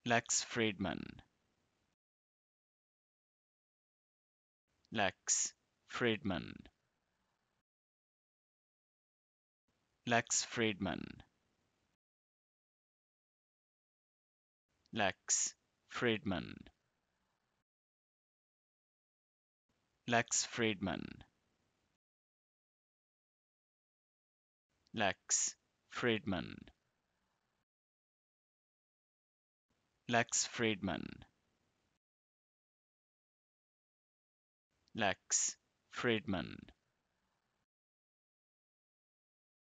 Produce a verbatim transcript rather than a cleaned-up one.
Lex Fridman. Lex Fridman. Lex Fridman. Lex Fridman. Lex Fridman. Lex Fridman. Lex Fridman. Lex Fridman.